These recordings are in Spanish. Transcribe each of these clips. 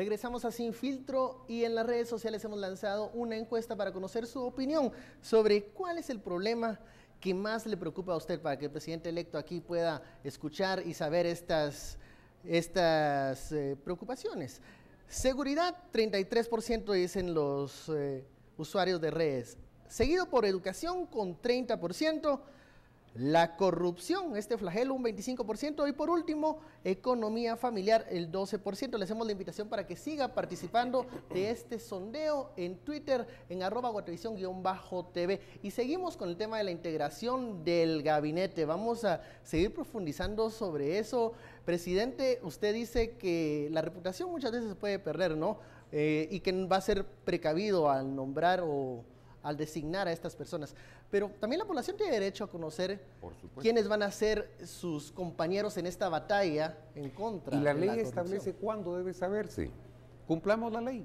Regresamos a Sin Filtro y en las redes sociales hemos lanzado una encuesta para conocer su opinión sobre cuál es el problema que más le preocupa a usted para que el presidente electo aquí pueda escuchar y saber estas preocupaciones. Seguridad, 33% dicen los usuarios de redes, seguido por educación con 30%, la corrupción, este flagelo un 25% y por último, economía familiar el 12%. Le hacemos la invitación para que siga participando de este sondeo en Twitter en @guatevisión_TV y seguimos con el tema de la integración del gabinete. Vamos a seguir profundizando sobre eso. Presidente, usted dice que la reputación muchas veces se puede perder, ¿no? Y que va a ser precavido al nombrar o al designar a estas personas, pero también la población tiene derecho a conocer quiénes van a ser sus compañeros en esta batalla en contra de la corrupción. Y la ley establece cuándo debe saberse. Cumplamos la ley.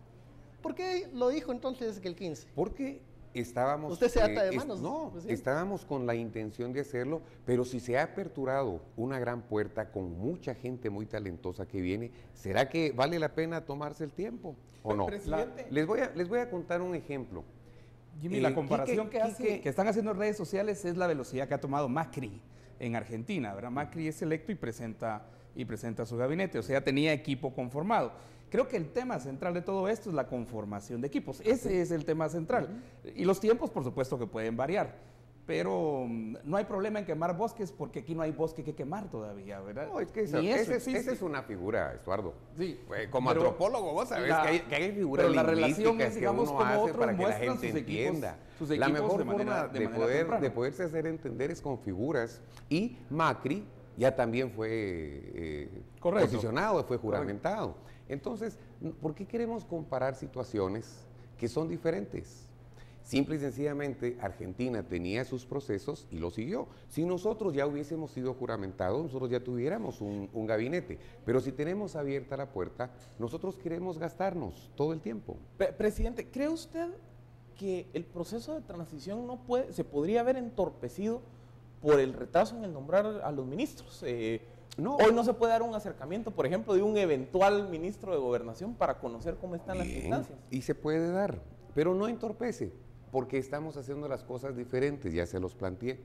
¿Por qué lo dijo entonces que el 15? Porque estábamos... ¿Usted se ata de manos? No, pues, estábamos con la intención de hacerlo, pero si se ha aperturado una gran puerta con mucha gente muy talentosa que viene, ¿será que vale la pena tomarse el tiempo o no? Presidente. Les voy a contar un ejemplo. Jimmy, la comparación que están haciendo en redes sociales es la velocidad que ha tomado Macri en Argentina, ¿verdad? Macri es electo y presenta su gabinete, o sea, tenía equipo conformado. Creo que el tema central de todo esto es la conformación de equipos, ese es el tema central. Y los tiempos, por supuesto, que pueden variar. Pero no hay problema en quemar bosques porque aquí no hay bosque que quemar todavía, ¿verdad? No, es que esa es una figura, Estuardo. Sí, como antropólogo vos sabés que hay figuras lingüísticas que uno hace para que la gente entienda. La mejor forma de poderse hacer entender es con figuras, y Macri ya también fue posicionado, fue juramentado. Entonces, ¿por qué queremos comparar situaciones que son diferentes? Simple y sencillamente, Argentina tenía sus procesos y lo siguió. Si nosotros ya hubiésemos sido juramentados, nosotros ya tuviéramos un gabinete. Pero si tenemos abierta la puerta, nosotros queremos gastarnos todo el tiempo. Presidente, ¿cree usted que el proceso de transición se podría haber entorpecido por el retraso en el nombrar a los ministros? No. Hoy no se puede dar un acercamiento, por ejemplo, de un eventual ministro de Gobernación para conocer cómo están las instancias. Y se puede dar, pero no entorpece, porque estamos haciendo las cosas diferentes, ya se los planteé.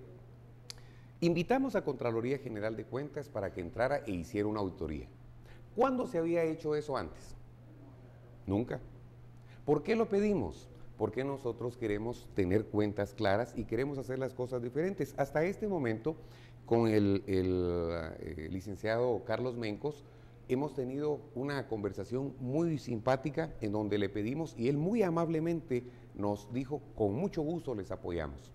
Invitamos a Contraloría General de Cuentas para que entrara e hiciera una auditoría. ¿Cuándo se había hecho eso antes? Nunca. ¿Por qué lo pedimos? Porque nosotros queremos tener cuentas claras y queremos hacer las cosas diferentes. Hasta este momento, con el licenciado Carlos Mencos, hemos tenido una conversación muy simpática en donde le pedimos y él muy amablemente nos dijo, con mucho gusto les apoyamos.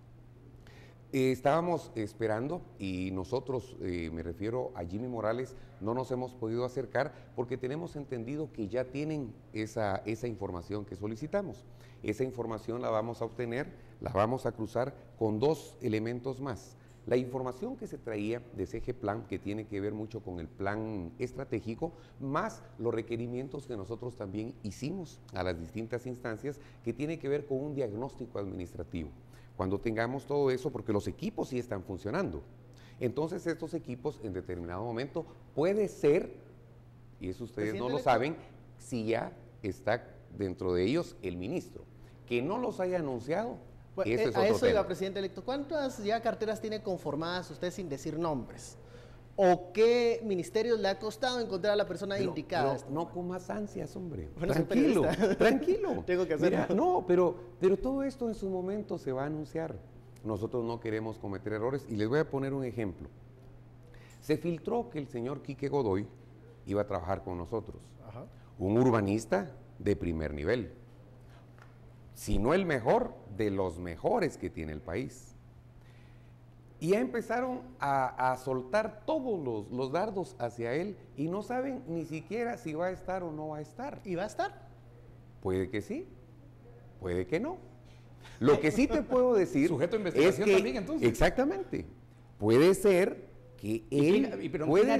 Estábamos esperando y nosotros, me refiero a Jimmy Morales, no nos hemos podido acercar porque tenemos entendido que ya tienen esa información que solicitamos. Esa información la vamos a obtener, la vamos a cruzar con dos elementos más. La información que se traía de CG Plan, que tiene que ver mucho con el plan estratégico, más los requerimientos que nosotros también hicimos a las distintas instancias, que tiene que ver con un diagnóstico administrativo. Cuando tengamos todo eso, porque los equipos sí están funcionando, entonces estos equipos en determinado momento puede ser, y eso ustedes no lo saben, si ya está dentro de ellos el ministro, que no los haya anunciado. Bueno, a eso iba, presidente electo. ¿Cuántas ya carteras tiene conformadas usted sin decir nombres? ¿O qué ministerios le ha costado encontrar a la persona indicada? No con más ansias, hombre. Bueno, tranquilo, tranquilo. Tengo que hacerlo. Mira, no, pero todo esto en su momento se va a anunciar. Nosotros no queremos cometer errores y les voy a poner un ejemplo. Se filtró que el señor Quique Godoy iba a trabajar con nosotros. Ajá. Un urbanista de primer nivel. Si no el mejor, de los mejores que tiene el país. Y ya empezaron a soltar todos los dardos hacia él y no saben ni siquiera si va a estar o no va a estar. ¿Y va a estar? Puede que sí, puede que no. Lo que sí te puedo decir sujeto a investigación es que, también, entonces. Exactamente, puede ser que él, puede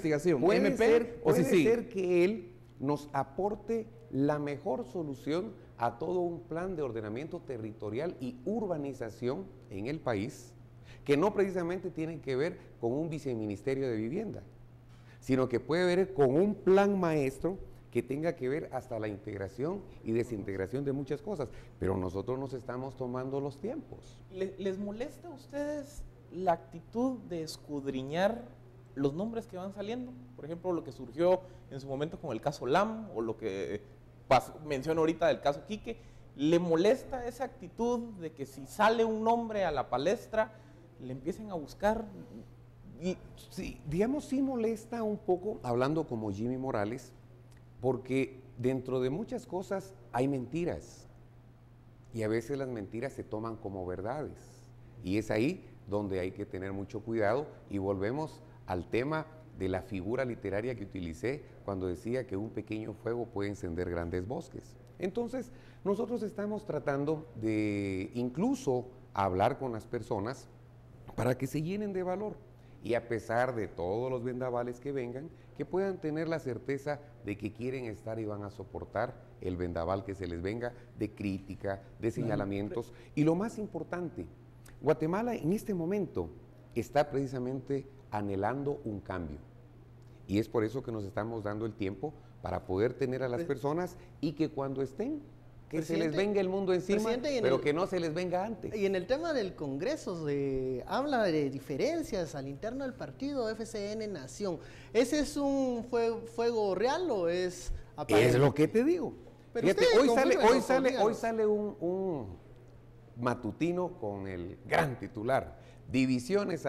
ser que él nos aporte la mejor solución a todo un plan de ordenamiento territorial y urbanización en el país, que no precisamente tiene que ver con un viceministerio de vivienda, sino que puede ver con un plan maestro que tenga que ver hasta la integración y desintegración de muchas cosas, pero nosotros nos estamos tomando los tiempos. ¿Les molesta a ustedes la actitud de escudriñar los nombres que van saliendo? Por ejemplo, lo que surgió en su momento con el caso Lam, o lo que menciono ahorita del caso Quique. ¿Le molesta esa actitud de que si sale un nombre a la palestra, le empiecen a buscar? Sí, digamos, sí molesta un poco, hablando como Jimmy Morales, porque dentro de muchas cosas hay mentiras, y a veces las mentiras se toman como verdades, y es ahí donde hay que tener mucho cuidado, y volvemos al tema de la figura literaria que utilicé cuando decía que un pequeño fuego puede encender grandes bosques. Entonces, nosotros estamos tratando de incluso hablar con las personas para que se llenen de valor, y a pesar de todos los vendavales que vengan, que puedan tener la certeza de que quieren estar y van a soportar el vendaval que se les venga, de crítica, de señalamientos. Y lo más importante, Guatemala en este momento está precisamente anhelando un cambio, y es por eso que nos estamos dando el tiempo para poder tener a las personas, y que cuando estén, que se les venga el mundo encima, pero que no se les venga antes. Y en el tema del Congreso, habla de diferencias al interno del partido FCN Nación. ¿Ese es un fuego real o es aparente? Es lo que te digo. Pero fíjate, hoy sale un un matutino con el gran titular: divisiones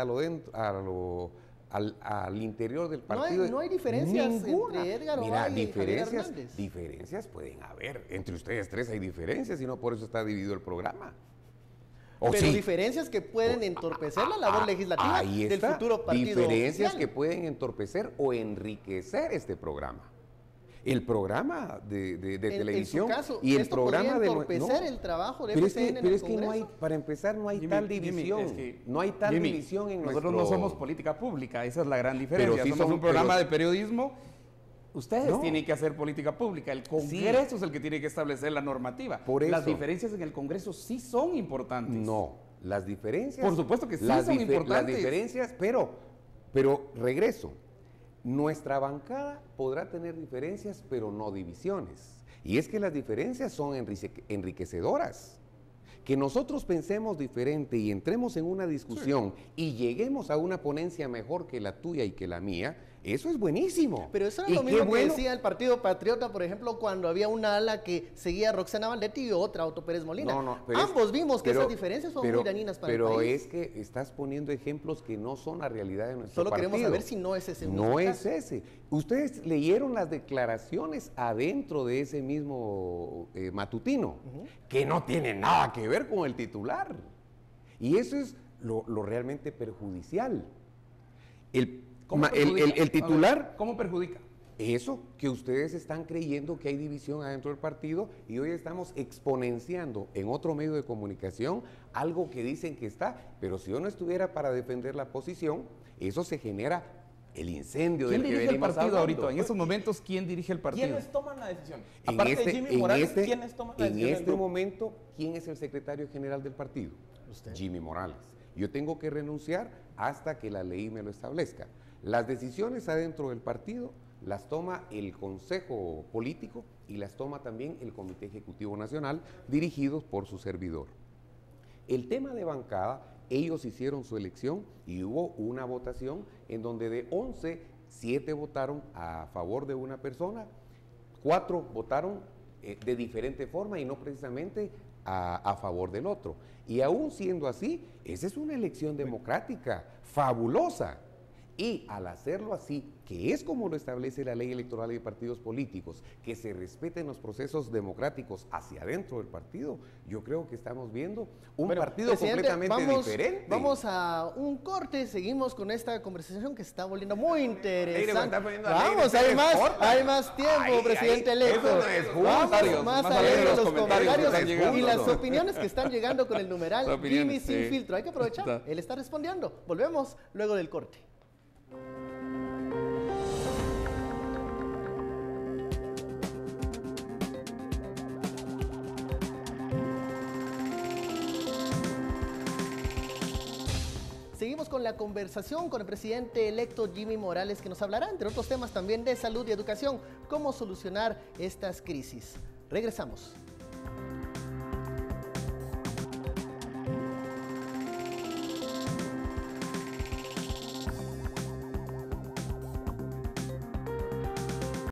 al interior del partido. No hay diferencias entre Edgar Ovalle y Javier Hernández. Diferencias pueden haber. Entre ustedes tres hay diferencias, y no por eso está dividido el programa. Pero sí, diferencias que pueden entorpecer la labor legislativa del futuro partido diferencias oficial, que pueden entorpecer o enriquecer este programa. El programa de televisión, en su caso, y el programa de entorpecer el trabajo de pero FCN en el pero es que Congreso. no hay, para empezar, no hay tal división. No hay tal división en nosotros nuestro... no somos política pública, esa es la gran diferencia. Pero sí somos un programa de periodismo. Ustedes No. tienen que hacer política pública. El Congreso es el que tiene que establecer la normativa. Por eso. Las diferencias en el Congreso sí son importantes. No, las diferencias... Por supuesto que sí son importantes. Las diferencias, pero regreso. Nuestra bancada podrá tener diferencias, pero no divisiones. Y es que las diferencias son enriquecedoras. Que nosotros pensemos diferente y entremos en una discusión y lleguemos a una ponencia mejor que la tuya y que la mía, eso es buenísimo. Pero eso era lo mismo que decía el Partido Patriota, por ejemplo, cuando había una ala que seguía a Roxana Valdetti y otra a Otto Pérez Molina. Ambos vimos que esas diferencias son muy dañinas para el país. Pero es que estás poniendo ejemplos que no son la realidad de nuestro partido. Solo queremos saber si no es ese mismo No caso. es ese. Ustedes leyeron las declaraciones adentro de ese mismo matutino, que no tiene nada que ver con el titular. Y eso es lo realmente perjudicial. El titular... ¿Cómo perjudica? Eso, que ustedes están creyendo que hay división adentro del partido, y hoy estamos exponenciando en otro medio de comunicación algo que dicen que está, pero si yo no estuviera para defender la posición, eso se genera el incendio del que venimos ¿Quién dirige el partido hablando ahorita? En estos momentos, ¿quién dirige el partido? ¿Quiénes toman la decisión? Aparte de Jimmy Morales, ¿quiénes toman la decisión? En este momento, ¿quién es el secretario general del partido? Usted. Jimmy Morales. Yo tengo que renunciar hasta que la ley me lo establezca. Las decisiones adentro del partido las toma el Consejo Político y las toma también el Comité Ejecutivo Nacional, dirigidos por su servidor. El tema de bancada, ellos hicieron su elección y hubo una votación en donde de 11, 7 votaron a favor de una persona, 4 votaron de diferente forma y no precisamente a favor del otro. Y aún siendo así, esa es una elección democrática fabulosa. Y al hacerlo así, que es como lo establece la ley electoral de partidos políticos, que se respeten los procesos democráticos hacia adentro del partido, yo creo que estamos viendo un partido completamente diferente. Vamos a un corte, seguimos con esta conversación que se está volviendo muy interesante. Vamos, hay más tiempo, presidente electo. Vamos más a leer los comentarios y las opiniones que están llegando con el numeral Jimmy Sin Filtro. Hay que aprovechar, él está respondiendo. Volvemos luego del corte. Seguimos con la conversación con el presidente electo Jimmy Morales, que nos hablará, entre otros temas, también de salud y educación, cómo solucionar estas crisis. Regresamos.